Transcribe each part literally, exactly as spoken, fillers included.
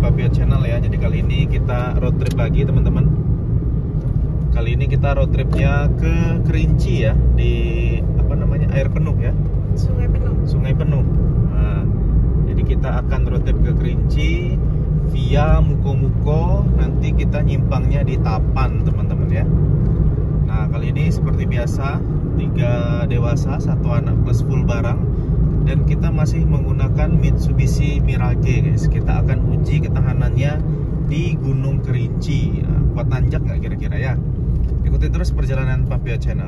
Papio Channel ya. Jadi kali ini kita road trip lagi teman-teman. Kali ini kita road tripnya ke Kerinci ya, di apa namanya, air penuh ya, Sungai Penuh. Sungai Penuh. Nah, jadi kita akan road trip ke Kerinci via Muko-Muko. Nanti kita nyimpangnya di Tapan teman-teman ya. Nah kali ini seperti biasa, tiga dewasa, satu anak plus full barang. Dan kita masih menggunakan Mitsubishi Mirage guys. Kita akan uji ketahanannya di Gunung Kerinci. Nah, kuat nanjak nggak kira-kira ya? Ikuti terus perjalanan Papio Channel.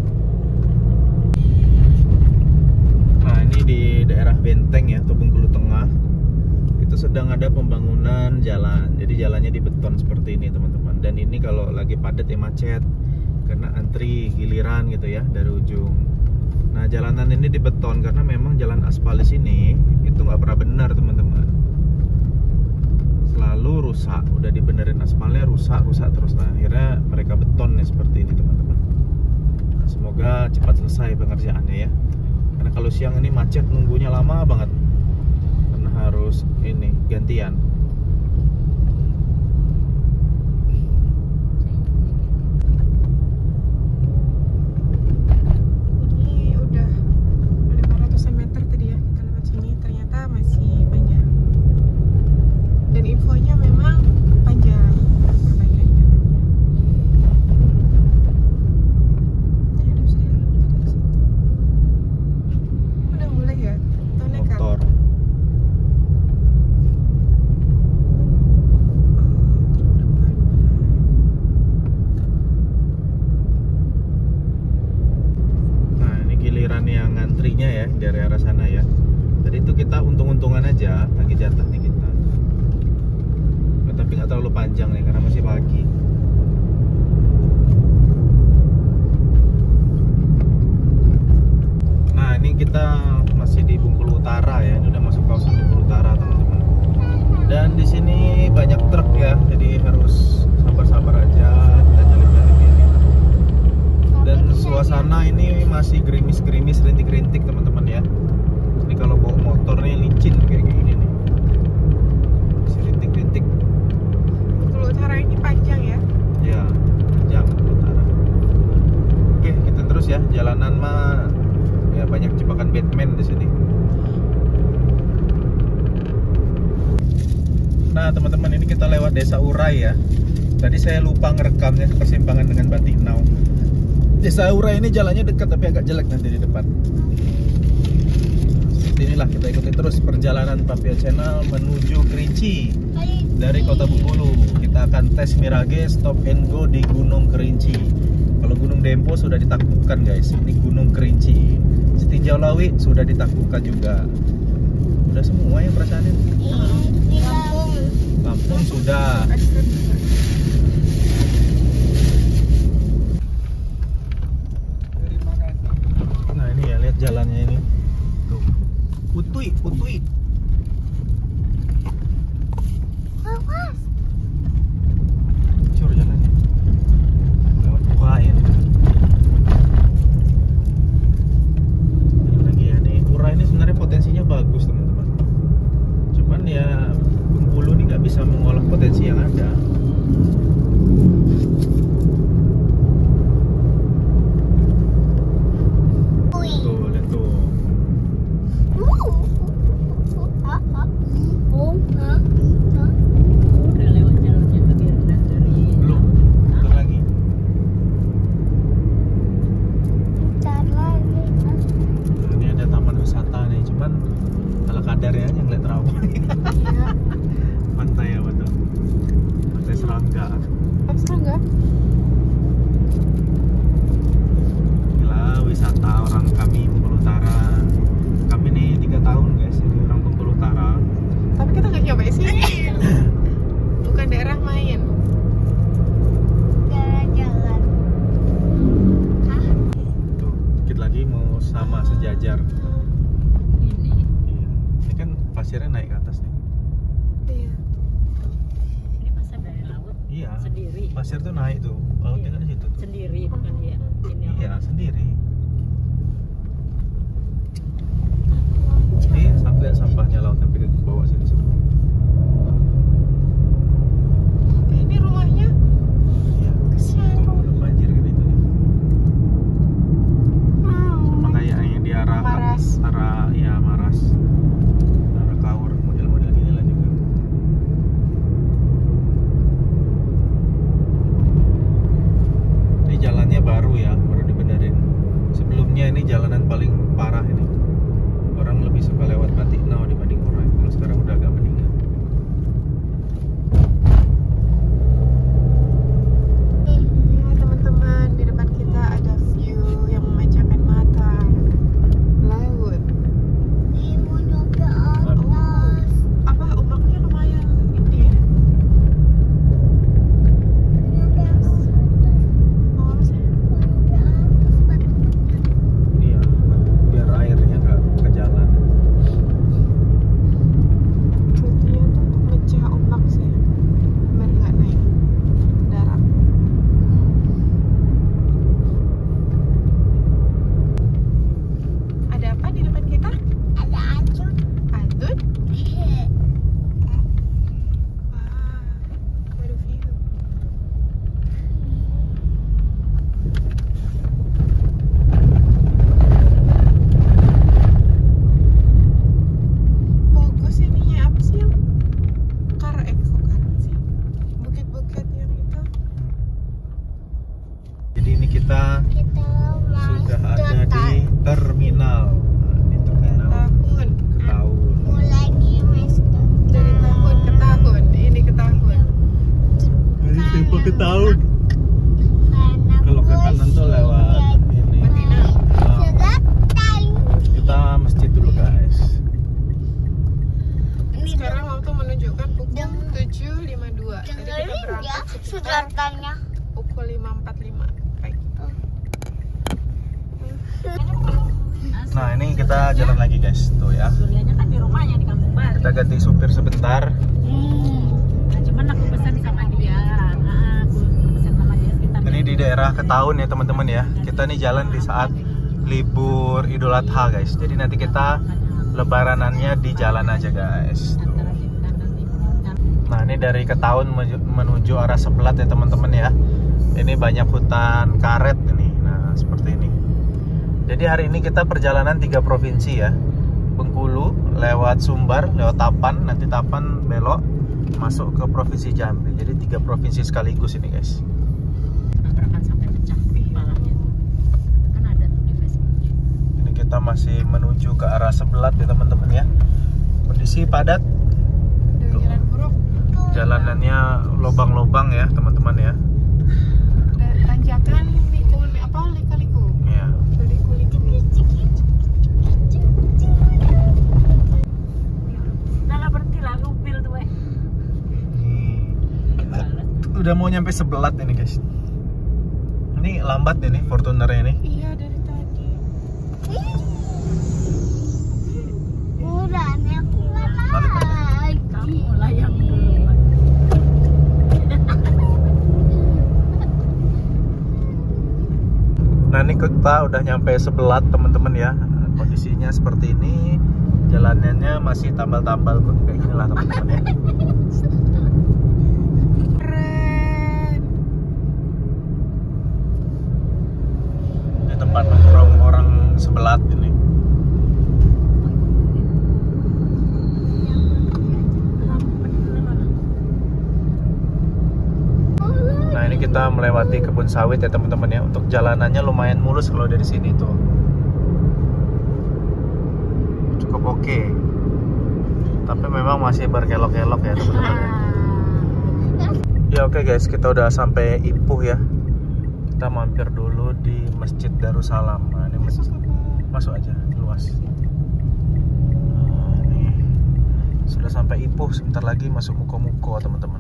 Nah ini di daerah Benteng ya, atau Bengkulu Tengah. Itu sedang ada pembangunan jalan. Jadi jalannya di beton seperti ini teman-teman. Dan ini kalau lagi padat ya macet, karena antri giliran gitu ya dari ujung. Nah jalanan ini di beton karena memang jalan aspal di sini itu nggak pernah benar teman-teman. Selalu rusak, udah dibenerin aspalnya rusak, rusak terus. Nah akhirnya mereka beton nih seperti ini teman-teman. Nah, semoga cepat selesai pengerjaannya ya. Karena kalau siang ini macet nunggunya lama banget. Karena harus ini gantian. Infonya memang panjang perbaikannya. Udah mulai ya? Atau nekat? Motor. Nah ini giliran yang ngantrinya ya dari arah sana ya. Tadi itu kita untung-untungan aja lagi jatah nih kita. Tapi nggak terlalu panjang nih karena masih pagi. Nah ini kita masih di Bengkulu Utara ya, ini udah masuk kawasan Bengkulu Utara teman-teman. Dan di sini banyak truk ya, jadi harus sabar-sabar aja kita jalan-jalan ini. Dan suasana ini masih gerimis-gerimis, rintik-rintik teman-teman ya. Ini kalau bawa motor nih licin kayak gini nih, masih rintik-rintik. Utara ini panjang ya? Ya, panjang Utara. Oke, kita terus ya. Jalanan mah ya banyak jebakan Batman di sini. Nah, teman-teman, ini kita lewat Desa Urai ya. Tadi saya lupa ngerekamnya persimpangan dengan Batiknau. Desa Urai ini jalannya dekat tapi agak jelek nanti di depan. Inilah kita ikuti terus perjalanan Papio Channel menuju Kerinci. Dari kota Bengkulu kita akan tes Mirage stop and go di Gunung Kerinci. Kalau Gunung Dempo sudah ditaklukkan guys, ini Gunung Kerinci. Setinjau Lawi sudah ditaklukkan juga. Udah semua yang perasaan ini. Lampung. Lampung sudah. Nah ini ya, lihat jalannya ini. Tuh. Utui, utui. Cur jalannya lewat Urai ini. Lagi ya nih, Urai ini sebenarnya potensinya bagus teman-teman. Cuman ya Bengkulu ini nggak bisa mengolah potensi yang ada. Tuh, lihat tuh. Kadarnya aja ngeliat rawa. Iya. Pantai apa tuh? Pantai Serangga. Pantai Serangga? Gila, wisata orang kami Bengkulu Utara. Kami nih tiga tahun guys, jadi orang Bengkulu Utara. Tapi kita nggak nyoba sih. Bukan daerah main. Jalan-jalan. Hah? Tuh, dikit lagi mau sama sejajar. Pasirnya naik ke atas nih. Iya. Ini pasir dari laut. Iya. Sendiri. Pasir tuh naik tuh. Lautnya kan di situ tuh. Sendiri bukan dia. Ini Iya, sendiri. Ini sampai sampahnya laut tapi bawa sini semua. ke tahun. Kalau ke kanan tuh lewat ini. Nah, kita masjid dulu guys. Sekarang waktu menunjukkan pukul tujuh lima puluh dua. Tadi kita berangkat sekitar pukul lima empat puluh lima pagi. Nah ini kita jalan lagi guys, tuh ya. Suryanya kan di rumahnya di Kampung Baru. Kita ganti supir sebentar. Nah, cuman aku pesan sama dia. Nah, aku pesan sama dia sekitar. Ini di daerah Ketaun ya teman-teman ya. Kita nih jalan di saat libur Idul Adha guys. Jadi nanti kita lebaranannya di jalan aja guys. Tuh. Nah ini dari Ketaun menuju arah Sebelat ya teman-teman ya. Ini banyak hutan karet ini. Nah seperti ini. Jadi hari ini kita perjalanan tiga provinsi ya. Bengkulu, lewat Sumbar, lewat Tapan, nanti Tapan belok masuk ke provinsi Jambi. Jadi tiga provinsi sekaligus ini guys. Tabrakan sampai pecah kepalanya. Kan ada tuh di Facebook. Ini kita masih menuju ke arah Sebelat ya teman-teman ya. Kondisi padat. Dari jalan buruk. Jalanannya lobang-lobang ya teman-teman ya. Dan tanjakan liku apa liku-liku. Ya. Liku-liku. Nah, berhenti lah mobil tuh, eh. Kita udah mau nyampe Sebelat ini guys. Ini lambat ini Fortuner ini. Iya dari tadi. Balik aja. Kamu lah yang duluan. Nah ini kita udah nyampe Sebelat teman-teman ya. Kondisinya seperti ini. Jalanannya masih tambal-tambal kayak gini lah teman-teman ya. Keren. Ini tempat nongkrong orang Sebelat ini. Nah ini kita melewati kebun sawit ya teman-teman ya. Untuk jalanannya lumayan mulus kalau dari sini tuh. Cukup oke. Tapi memang masih berkelok-kelok ya teman-teman ya. Ya oke guys, kita udah sampai Ipuh ya. Kita mampir dulu di Masjid Darussalam. Nah, ini masjid. Masuk aja, luas. Nah, ini sudah sampai Ipuh, sebentar lagi masuk Muko-Muko teman-teman.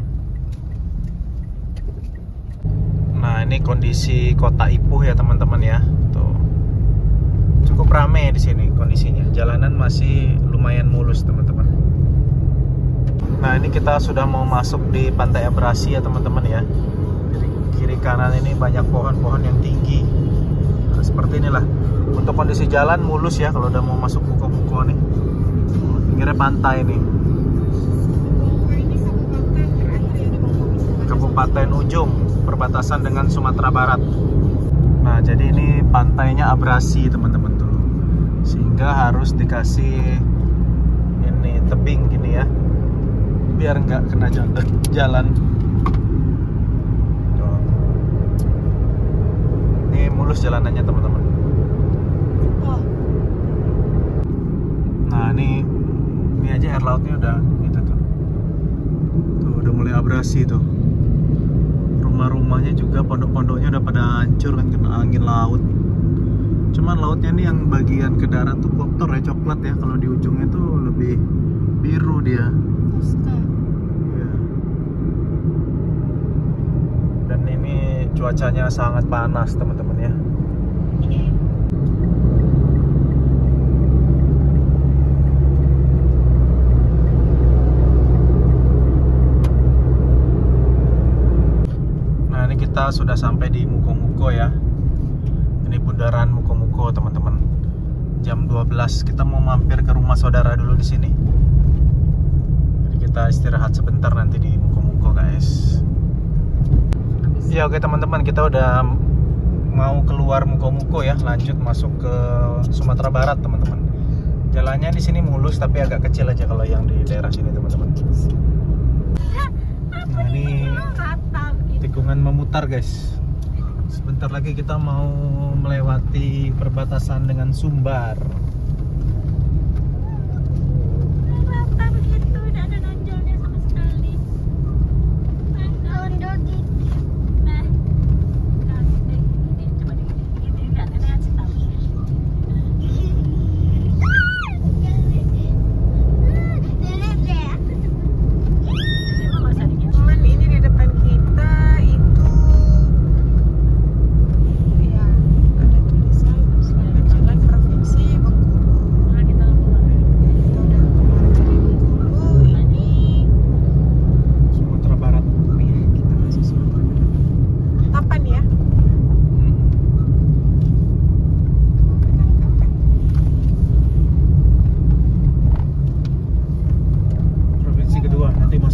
Nah ini kondisi kota Ipuh ya teman-teman ya. Tuh. Cukup ramai di sini kondisinya. Jalanan masih lumayan mulus teman-teman. Nah ini kita sudah mau masuk di Pantai Abrasi ya teman-teman ya. Di kiri kanan ini banyak pohon-pohon yang tinggi. Nah, seperti inilah. Untuk kondisi jalan mulus ya kalau udah mau masuk Muko-Muko nih. Pinggirnya pantai nih. Ini kabupaten terakhir ya di Bangka. Kabupaten Ujung, perbatasan dengan Sumatera Barat. Nah jadi ini pantainya abrasi teman-teman tuh, sehingga harus dikasih ini tebing gini ya, biar nggak kena jalan. Tuh. Ini mulus jalanannya teman-teman. Oh, Nah ini ini aja air lautnya udah gitu tuh, tuh udah mulai abrasi tuh. Rumah-rumahnya juga, pondok-pondoknya udah pada hancur kan kena angin laut. Cuman lautnya nih yang bagian ke darat tuh kotor ya, coklat ya. Kalau di ujungnya tuh lebih biru dia. Tosca. Iya. Dan ini cuacanya sangat panas teman-teman ya. Kita sudah sampai di Muko-Muko ya. Ini bundaran Muko-Muko teman-teman. Jam dua belas kita mau mampir ke rumah saudara dulu di sini. Jadi kita istirahat sebentar nanti di Muko-Muko guys. Ya oke teman-teman, kita udah mau keluar Muko-Muko ya, lanjut masuk ke Sumatera Barat teman-teman. Jalannya di sini mulus tapi agak kecil aja kalau yang di daerah sini teman-teman. Nah ini tikungan memutar guys. Sebentar lagi kita mau melewati perbatasan dengan Sumbar. Rata begitu, tidak ada nonjolnya sama sekali.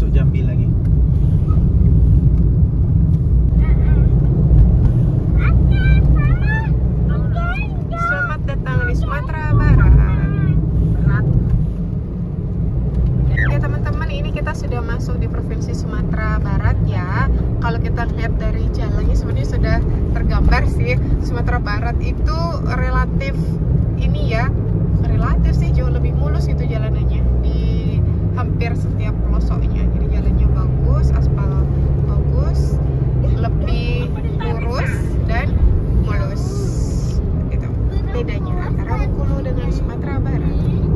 masuk Jambi lagi. Selamat datang di Sumatera Barat. Ya teman-teman, ini kita sudah masuk di Provinsi Sumatera Barat ya. Kalau kita lihat dari jalannya sebenarnya sudah tergambar sih. Sumatera Barat itu relatif ini ya, relatif sih jauh lebih mulus gitu jalanannya di hampir setiap pelosoknya. Jadi jalannya bagus, aspal bagus, lebih lurus dan mulus. Itu bedanya antara Bengkulu dengan Sumatera Barat.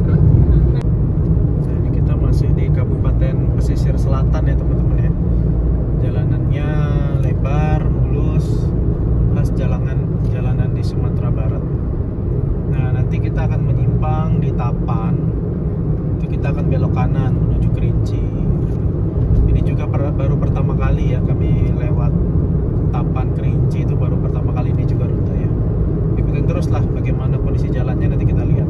Nah, ini kita masih di Kabupaten Pesisir Selatan ya teman-teman ya. Jalanannya lebar, mulus, khas jalanan jalanan di Sumatera Barat. Nah, nanti kita akan menyimpang di Tapan. Itu kita akan belok kanan menuju Kerinci. Ini juga per, baru pertama kali ya kami lewat Tapan Kerinci, itu baru pertama kali ini juga rute ya. Ikutin terus lah bagaimana kondisi jalannya, nanti kita lihat.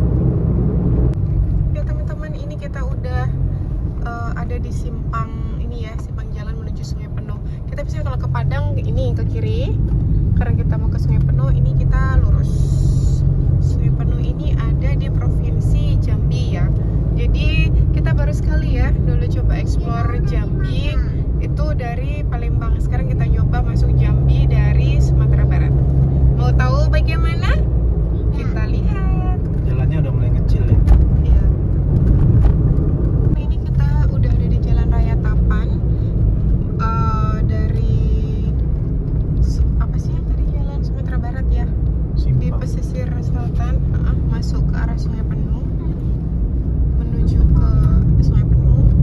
Ya teman-teman, ini kita udah uh, ada di simpang ini ya, simpang jalan menuju Sungai Penuh. Kita bisa kalau ke Padang ini ke kiri, karena kita mau ke Sungai Penuh ini kita lurus. Sungai Penuh ini ada di Provinsi Jambi ya. Jadi kita baru sekali ya dulu coba explore Jambi itu dari Palembang. Sekarang kita nyoba masuk Jambi dari Sumatera Barat. Mau tahu bagaimana? Kita lihat. Jalannya udah mulai kecil ya. Ya. Ini kita udah ada di Jalan Raya Tapan. Uh, dari apa sih yang tadi jalan Sumatera Barat ya? Di Simpang. pesisir selatan, uh, masuk ke arah Sungai Penuh, menuju ke Sungai Penuh.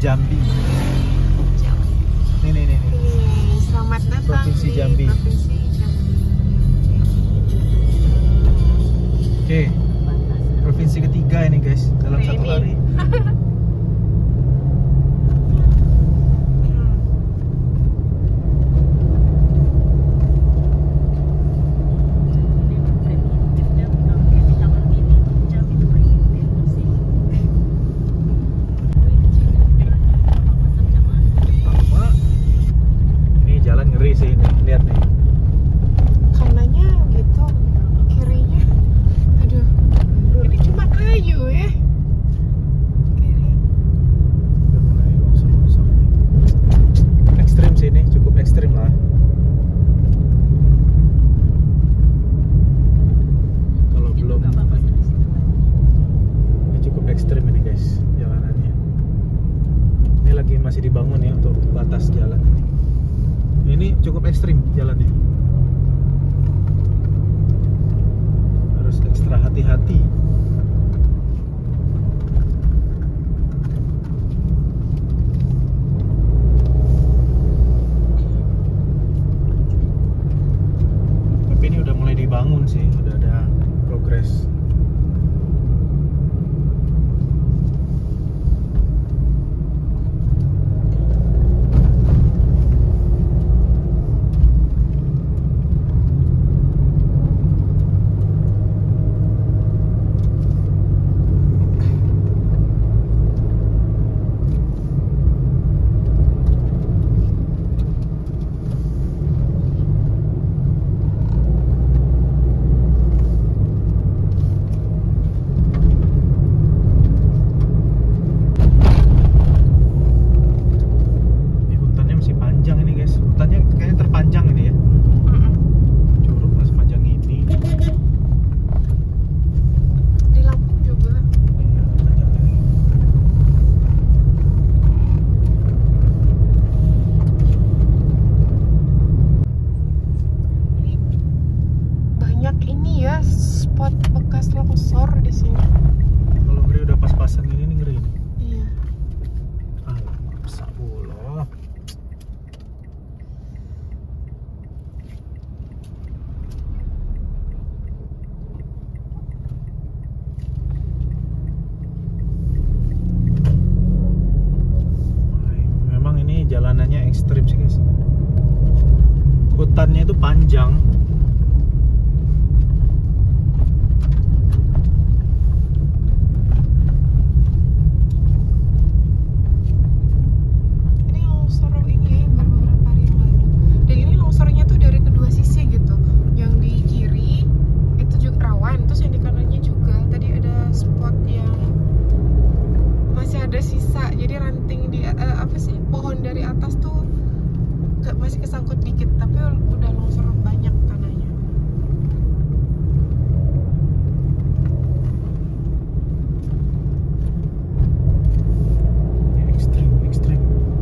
Jambi. Nih nih nih. nih. Nih, selamat datang Provinsi di Jambi. Provinsi Jambi. Oke, provinsi ketiga ini guys dalam Hari satu ini. hari. Pertama, ini jalan ngeri sih ini, lihat nih. Kanannya gitu, kirinya, aduh, ini cuma kayu ya. Kiri. Udah mulai longsor-longsor ini. Ekstrim sih ini, cukup ekstrim lah. Kalau belum, ini cukup ekstrim ini guys jalanannya. Ini lagi masih dibangun ya untuk batas jalan ini. Ini cukup ekstrim jalannya. Harus ekstra hati-hati. Tapi ini udah mulai dibangun sih, udah ada progres. Ini hutannya masih panjang ini guys, hutannya kayaknya terpanjang ini ya. Mm-mm. Curug masih panjang ini. Di Lampung juga. Iya, panjang ini. Ini banyak ini ya spot bekas longsor di sini. Kalau ngeri udah pas-pasan gini nih ngeri nih. Iya. Alamak, sabullah. Memang ini jalanannya ekstrim sih guys. Hutannya itu panjang. Ini longsor ini ya yang baru beberapa hari yang lalu. Dan ini longsornya tuh dari kedua sisi gitu. Yang di kiri itu juga rawan, terus yang di kanannya juga. Tadi ada spot yang masih ada sisa. Jadi ranting di eh, apa sih pohon dari atas tuh ke- masih kesangkut dikit, tapi udah longsor banyak tanahnya. Ini ekstrim, ekstrim.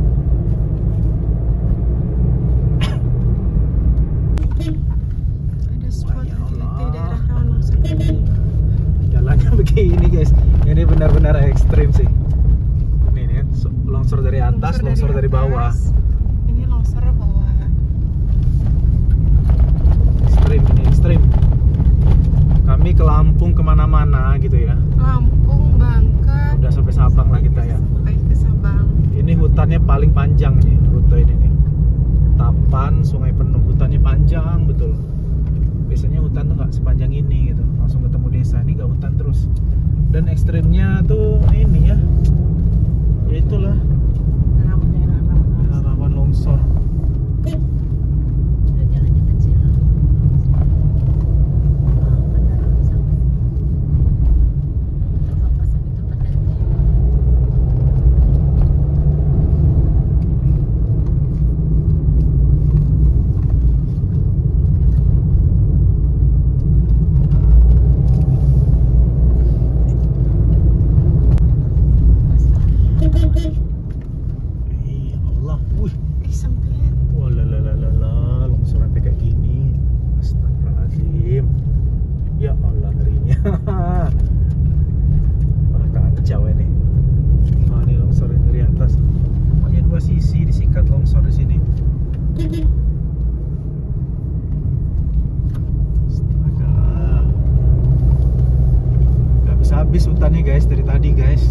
Ada spot Ya hati-hati Allah. daerah rawan longsor ini. Jalannya begini guys. Ini benar-benar ekstrim sih. Ini nih so- longsor dari atas, longsor dari bawah. atas. Ini longsor bawah. Ekstrim, ini ekstrim. Kami ke Lampung kemana-mana gitu ya. Lampung, Bangka, Udah sampai Sabang lah kita ya. sampai ke Sabang. Ini hutannya paling panjang nih rute ini nih. Tapan, Sungai Penuh, hutannya panjang betul. Biasanya hutan tuh nggak sepanjang ini gitu, langsung ketemu desa. Ini nggak hutan terus. Dan ekstrimnya tuh ini ya, ya itulah daerah rawan longsor. Udah jalannya kecil. Papasan itu pada Iya Allah, wih, Ih, sempit. walalalala, longsor sampai kayak gini. Astagfirullahaladzim. Ya Allah ngerinya. Wah kacau ini. Oh ini longsor dari atas. longsor di sini. Astaga. Gak bisa habis hutannya guys dari tadi guys.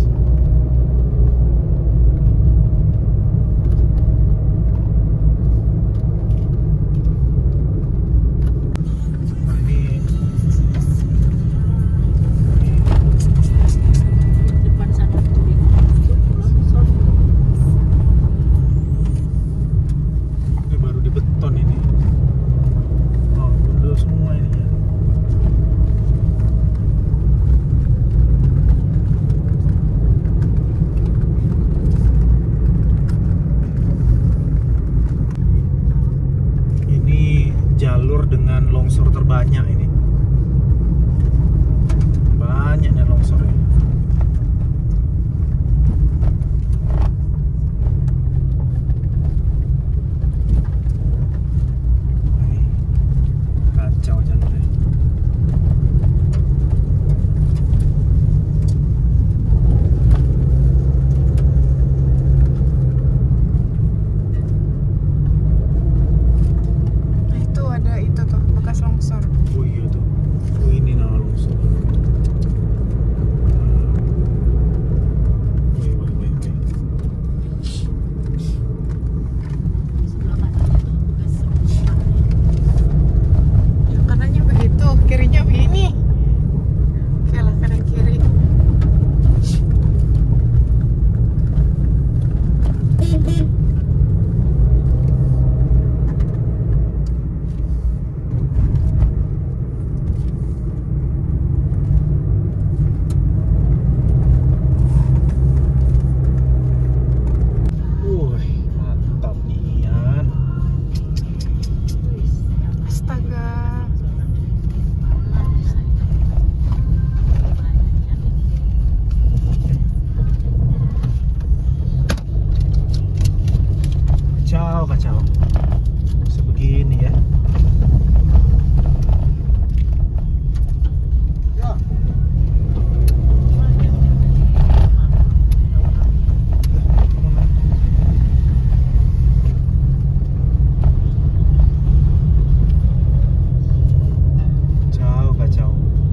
Depan sana tuh longsor. Ini baru di beton ini. Oh, udah semua ini ya. Ini jalur dengan longsor terbanyak ini. Banyaknya longsornya. Kacau jalurnya. Nah, itu ada itu tuh bekas longsor. Oh iya tuh. Oh ini nah longsor. Wih, wih, wih, wih. Sebelah kanan itu bekas longsor. Yang kanannya begitu, kirinya begini. Oke lah, kanan kiri. Wih, mantap nian. Astaga. Kacau, kacau. Sebegini ya. Kacau, kacau.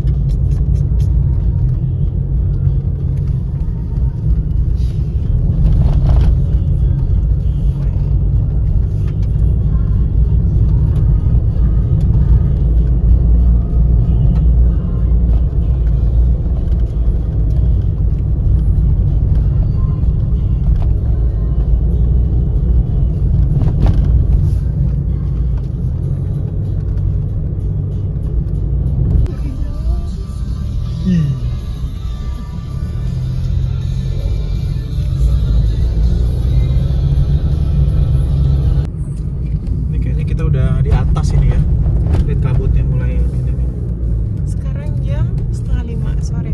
Ini kayaknya kita udah di atas ini ya. Lihat kabutnya mulai ini nih. Sekarang jam setengah lima sore.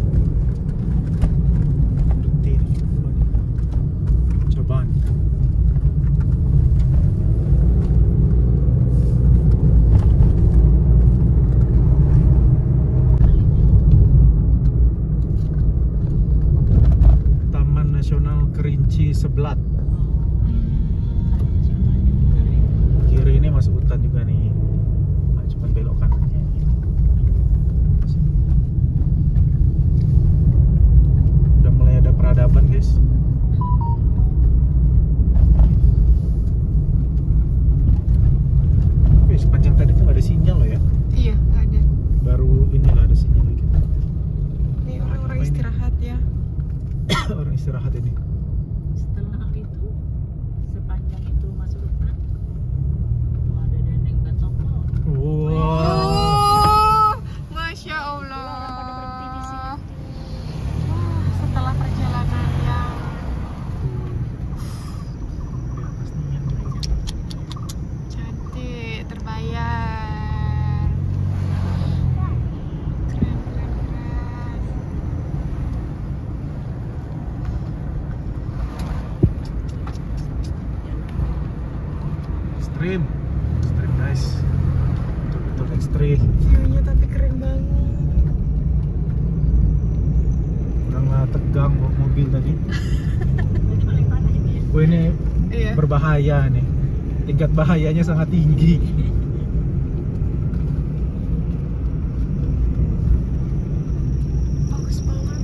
Berhenti nih. Cobaan. Taman Nasional Kerinci Seblat. Kiri ini masuk hutan juga nih. Nah, cuma belok kanannya. Udah mulai ada peradaban guys. Tapi sepanjang tadi tuh nggak ada sinyal loh ya. Iya, ada. Baru inilah ada sinyal lagi. Ini orang-orang Apa ini? istirahat ya. Orang istirahat ini. Setelah itu sepanjang itu masuk hutan, tuh ada dendeng batoko. Wow. Oh, Masya Allah. Orang pada berhenti di sini. Wah, setelah perjalanan yang Di atas nih. cantik, terbayar. Keren, keren, keren. Ekstrim. Ekstrim guys. Betul-betul ekstrim. View-nya tapi keren banget. Kuranglah tegang bawa mobil tadi. Ini paling panas ini ya. Wah ini Iya. berbahaya nih. Tingkat bahayanya sangat tinggi. Bagus banget.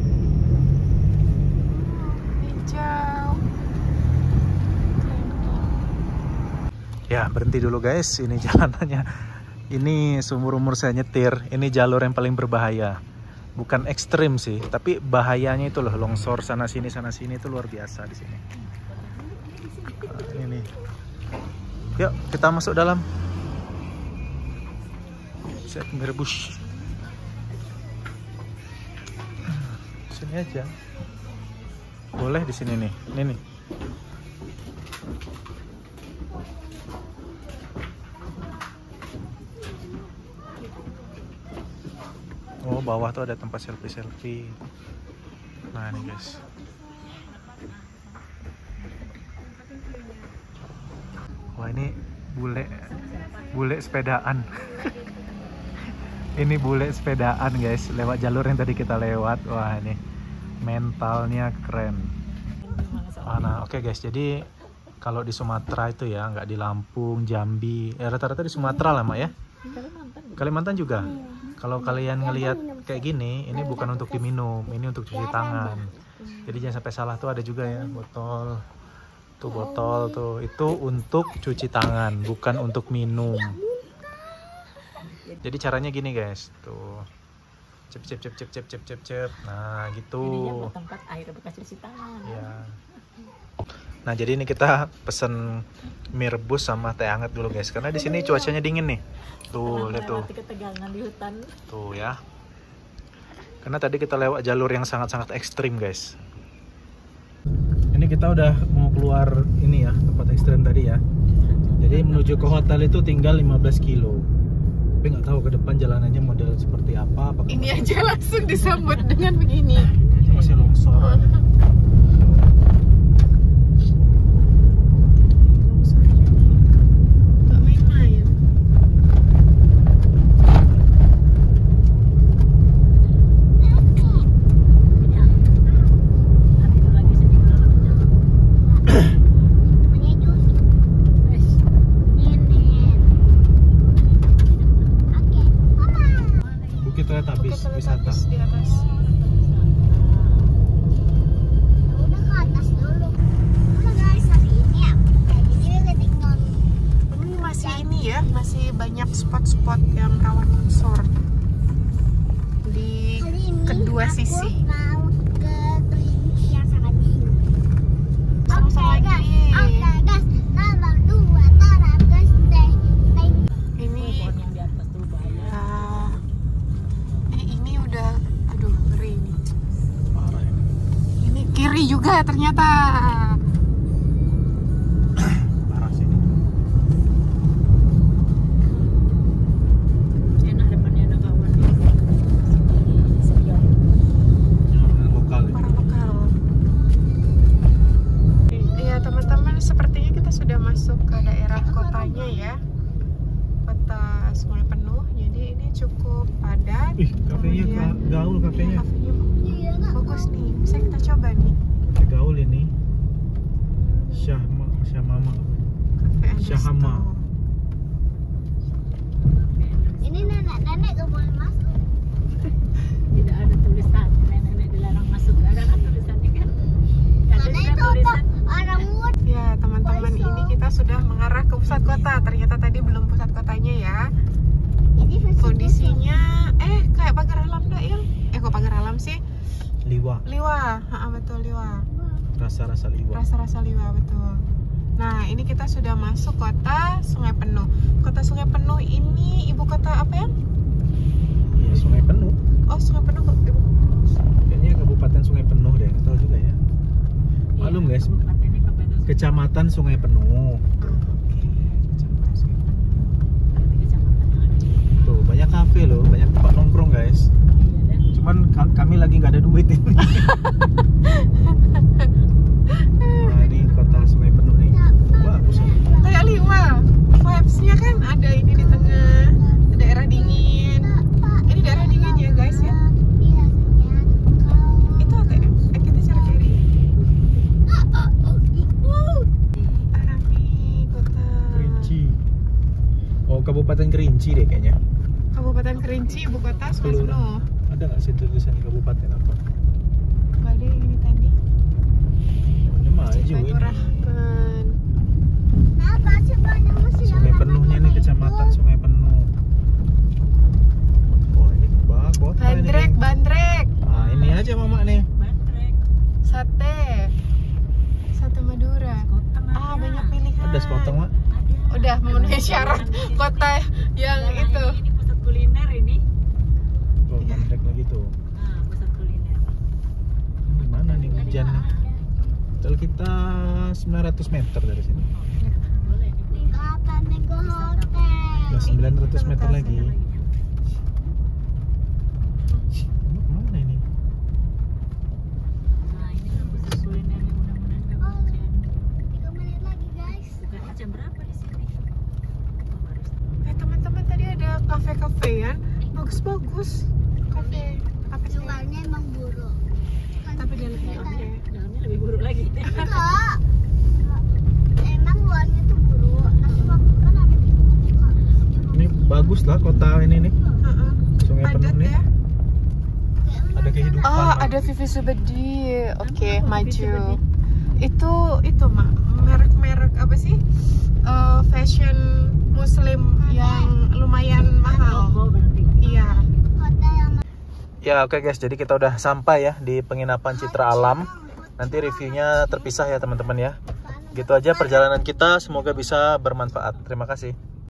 Hijau. Ya, berhenti dulu guys. Ini jalanannya. Ini seumur umur saya nyetir. Ini jalur yang paling berbahaya. Bukan ekstrim sih, tapi bahayanya itu loh, longsor sana sini sana sini itu luar biasa di sini. Nah, ini. Yuk, kita masuk dalam. Set merebus. Sini aja. Boleh di sini nih. Ini nih. Oh, bawah tuh ada tempat selfie-selfie. Nah, ini guys. Wah, ini bule bule sepedaan. Ini bule sepedaan guys, lewat jalur yang tadi kita lewat. Wah, ini mentalnya keren. Ah, nah, oke okay guys. Jadi kalau di Sumatera itu ya, nggak di Lampung, Jambi, ya rata-rata di Sumatera lah, Mak ya. Kalimantan. Kalimantan juga. Kalau kalian ngelihat kayak gini, ini bukan untuk diminum, ini untuk cuci tangan. Jadi jangan sampai salah, tuh ada juga ya botol. Tuh botol tuh, itu untuk cuci tangan, bukan untuk minum. Jadi caranya gini guys, tuh. Cep cep cep cep cep cep cep cep. Nah, gitu. Jadinya buat tempat air bekas cuci tangan. Ya. Nah, jadi ini kita pesen mie rebus sama teh hangat dulu guys, karena di sini cuacanya dingin nih. Tuh, lihat tuh. Ketegangan di hutan. Tuh ya. Karena tadi kita lewat jalur yang sangat-sangat ekstrim guys. Ini kita udah mau keluar ini ya, tempat ekstrim tadi ya. Jadi menuju ke hotel itu tinggal lima belas kilo. Tapi nggak tahu ke depan jalanannya model seperti apa. Apakah Ini aja langsung disambut dengan begini. ini masih longsor. Gak main-main. Itu lagi sedih malamnya. Bukit Teletabis Bukit wisata. Teletabis di atas. Udah ke atas dulu. Udah guys, hari ini aku jadi liatin non. Ini masih ini ya, masih banyak spot-spot yang rawan longsor di Hari ini kedua aku sisi. mau ke Kerinci yang sangat dingin. Sama-sama Oke, lagi. guys. Oke guys, nomor dua Taragas Day. Ini Pohon yang di atas tuh bahaya. ah, eh, ini udah, aduh ngeri ini. Parah ini. Ini kiri juga ternyata. Parah sih ini. Enak depannya ada kawan di spion. Orang lokal ini. Orang lokal. Iya teman-teman, sepertinya kita sudah masuk ke daerah kotanya ya, kota Sungai Penuh. Jadi ini cukup padat. Ih, kafenya Kemudian- ga- gaul Iya, kafenya. kafenya Iya, Kak. bagus nih, bisa kita coba nih. Kafe gaul ini. Syah Ma- Syah Mama. Cafe and Syahama. Resto. Ini nenek-nenek gak boleh masuk. Tidak ada tulisan nenek-nenek dilarang masuk. Ada kan tulisannya kan? Ada Karena juga itu apa? tulisan. Orang muda. Ya teman-teman, ini kita sudah mengarah ke pusat kota. Ternyata tadi belum pusat kotanya ya. Ini versi Kondisinya, eh kayak pagar alam dah ya? Eh kok pagar alam sih? Liwa. Liwa, ha, betul Liwa. Rasa-rasa liwa. Rasa-rasa Liwa betul. Nah ini kita sudah masuk kota Sungai Penuh. Kota Sungai Penuh ini ibu kota apa ya? Iya, Sungai Penuh. Oh Sungai Penuh kok ibu. Kayaknya Kabupaten Sungai Penuh deh, nggak tahu juga ya. Maklum guys, Katanya kabupaten Kecamatan Sungai Penuh. Ah, Oke. Kecamatan Sungai Penuh. Berarti kecamatan yang ada di Tuh, banyak kafe loh, banyak tempat nongkrong guys. iya dan Cuman ka- kami lagi nggak ada duit ini. Nah, ini kota Sungai Penuh nih. Bagus ini. Kayak Liwa. Vibes-nya kan ada ini di tengah, daerah dingin. Ini daerah dingin ya guys ya. Itu A T M. Eh kita cari cari. Kabupaten Kerinci deh kayaknya. Kabupaten Kerinci, ibu kota Sukarno. Ada nggak sih tulisan kabupaten apa? Nggak ada yang ini tadi. Ini maju Batu ini. Rahman. Kenapa sih banyak masih yang Sungai Penuhnya nih, namanya kecamatan itu? Sungai Penuh. Wah ini bah kota ini. Bandrek, Geng. Bandrek. Nah ini aja mama nih. Bandrek. Sate. Sate Madura. Sekoteng ada. Ah, banyak pilihan. Ada sekoteng mak. Ada. Udah memenuhi syarat kota yang Jangan, itu. Ini, ini pusat kuliner ini. Oh Bandrek lagi tuh. Nah, pusat kuliner. Ini mana nih Ada. hujannya? Padahal kita sembilan ratus meter dari sini. Boleh nih. Apa nego hotel? Udah sembilan ratus meter lagi. Mana ini? Nah, ini kan pusat kuliner yang mudah-mudahan nggak hujan. Tiga menit lagi guys. Bukannya jam berapa di sini? Oh, baru setengah. Eh teman-teman, tadi ada kafe-kafean bagus-bagus. Kafe apa sih? Luarnya emang buruk. Kan Tapi dalamnya kita- oke. Dalamnya lebih buruk lagi. Enggak. Emang luarnya tuh buruk. Nanti waktu kan ada di buka. Ini bagus lah kota ini nih. Heeh. Sungai Penuh Padat nih. ya. Ada kehidupan. Oh, Mak. ada Vivi Subedi. Oke, Apa maju. Vivi Subedi? Itu itu mah merek-merek apa sih? Eh, fashion muslim yang lumayan mahal. Oh, berarti. Iya. Hotel yang Ya oke guys, jadi kita udah sampai ya di penginapan Citra Alam. Nanti reviewnya terpisah ya teman-teman ya. Gitu aja perjalanan kita, semoga bisa bermanfaat. Terima kasih.